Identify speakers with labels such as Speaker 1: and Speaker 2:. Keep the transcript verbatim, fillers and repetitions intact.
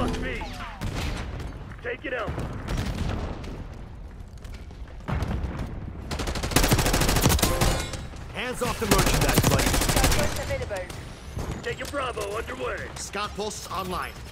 Speaker 1: lost B. Take it out.
Speaker 2: Hands off the merchandise, buddy.
Speaker 1: Taking Bravo underway.
Speaker 2: Scout posts online.